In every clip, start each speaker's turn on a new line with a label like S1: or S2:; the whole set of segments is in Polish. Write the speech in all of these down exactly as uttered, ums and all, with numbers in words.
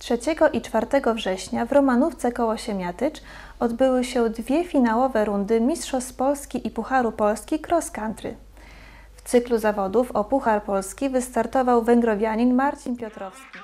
S1: trzeciego i czwartego września w Romanówce koło Siemiatycz odbyły się dwie finałowe rundy Mistrzostw Polski i Pucharu Polski Cross Country. W cyklu zawodów o Puchar Polski wystartował węgrowianin Marcin Piotrowski.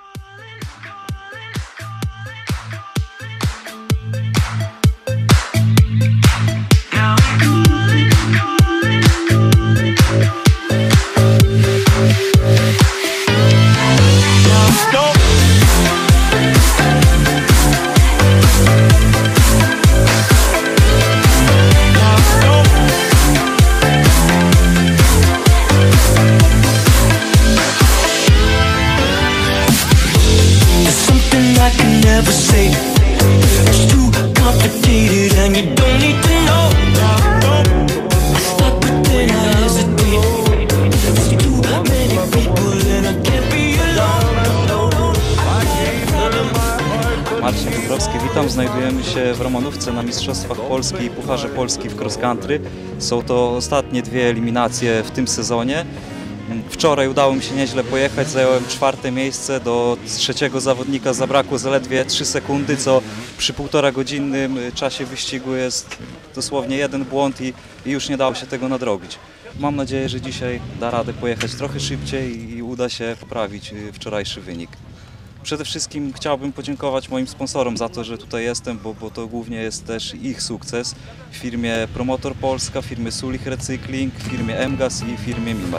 S2: Marcin Piotrowski, witam. Znajdujemy się w Romanówce na Mistrzostwach Polski i Pucharze Polski w cross country. Są to ostatnie dwie eliminacje w tym sezonie. Wczoraj udało mi się nieźle pojechać, zająłem czwarte miejsce, do trzeciego zawodnika zabrakło zaledwie trzy sekundy, co przy półtora godzinnym czasie wyścigu jest dosłownie jeden błąd i, i już nie dało się tego nadrobić. Mam nadzieję, że dzisiaj da radę pojechać trochę szybciej i uda się poprawić wczorajszy wynik. Przede wszystkim chciałbym podziękować moim sponsorom za to, że tutaj jestem, bo, bo to głównie jest też ich sukces. W firmie Promotor Polska, w firmie Sulich Recykling, w firmie M-Gaz i w firmie Mimar.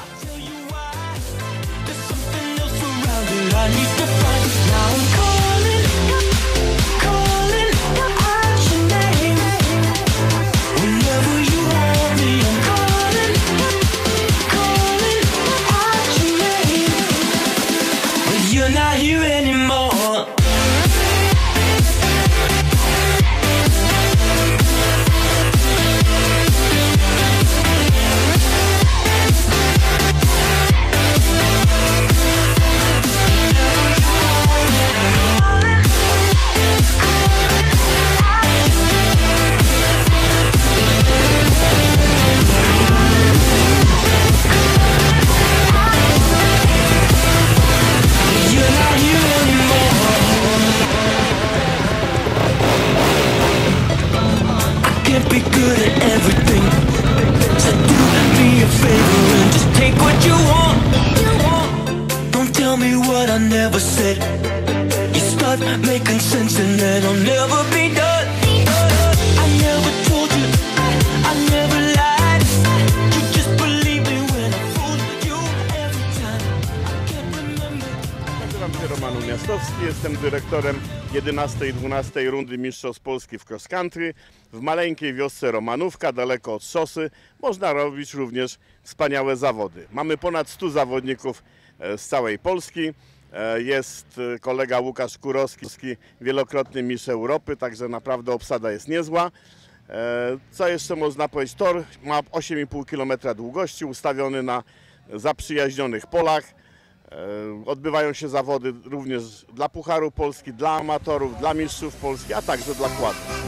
S3: I never said. You start making sense and then I'll never be done. I never told you, I never lied. You just believe me when I fooled you every time. I can't remember.
S4: Nazywam się Roman Miastowski, jestem dyrektorem jedenastej i dwunastej rundy Mistrzostw Polski w cross country. W maleńkiej wiosce Romanówka, daleko od szosy, można robić również wspaniałe zawody. Mamy ponad stu zawodników z całej Polski. Jest kolega Łukasz Kurowski, wielokrotny mistrz Europy, także naprawdę obsada jest niezła. Co jeszcze można powiedzieć? Tor ma osiem i pół kilometra długości, ustawiony na zaprzyjaźnionych polach. Odbywają się zawody również dla Pucharu Polski, dla amatorów, dla mistrzów Polski, a także dla quadów.